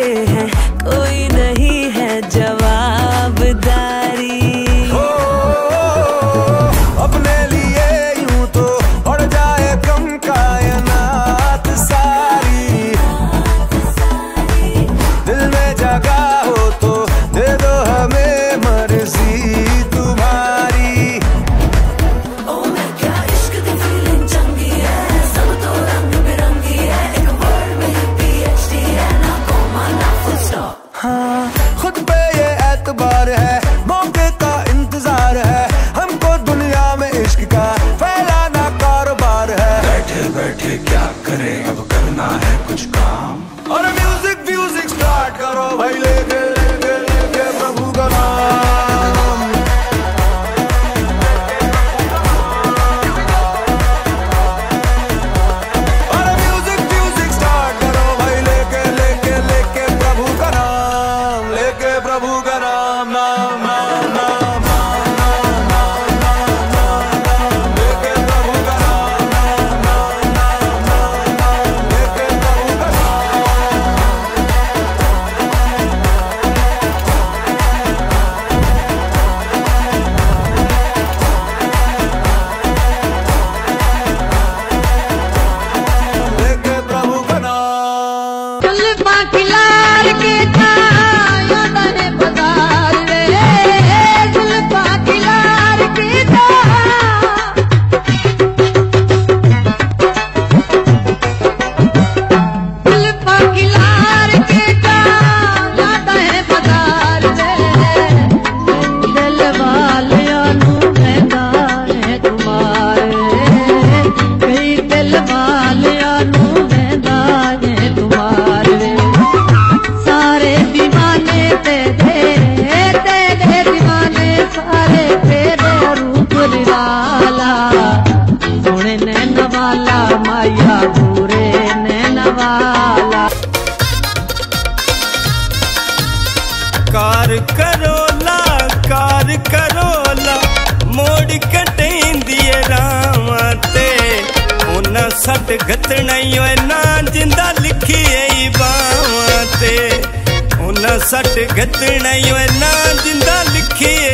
हैं, कोई नहीं है जवाबदारी। अपने लिए यूं तो उड़ जाए कम कायनात सारी, दिल में जगह हो तो दे दो हमें मर्जी तुम्हारी। ओ मैं क्या इश्क दी फीलिंग चंगी है, सब तो रंग बिरंगी है, एक वर्ड में ही PhD है, ना कोमा ना फुल स्टॉप। हाँ, खुद पे ये एतबार है, मौके का इंतजार है, हमको दुनिया में इश्क का फैलाना कारोबार है। बैठे बैठे क्या करें, अब करना है कुछ काम। और म्यूजिक स्टार्ट करो भाई, लेके लेके लेके प्रभु का नाम। और म्यूजिक स्टार्ट करो भाई, लेके लेके लेके प्रभु का नाम, लेके प्रभु का नाम, नाम नाम नाम नाम नाम नाम नाम नाम, लेके प्रभु का नाम, नाम नाम नाम नाम नाम, लेके प्रभु का नाम। लेके प्रभु का नाम। जुल्फा खिलार के था याद है बाजार रे, जुल्फा खिलार के था। जुल्फा खिलार के था याद है बाजार रे, दिल वालियां नू कहंदा है तुम्हारे, कई दिल वालियां नू कहंदा है तुम्हारे। सारे दीवाने तेरे दीवाने सारे तेरे रूप निराला, सोने नैन वाला माया पूरे नैन वाला। कार करोला मोड़ कटेंदी रावां ते, उन्हां सट गतना ना जिंदा लिखी आई बावां ते, उन्हां सट गतना ना जिंदा लिखी